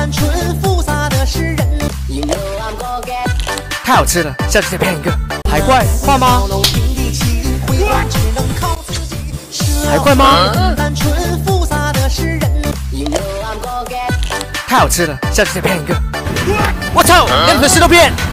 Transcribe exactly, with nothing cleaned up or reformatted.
太好吃了，下次再骗一个。海怪画吗？海怪吗？太好吃了，下次再骗一个。我操，两个石头片。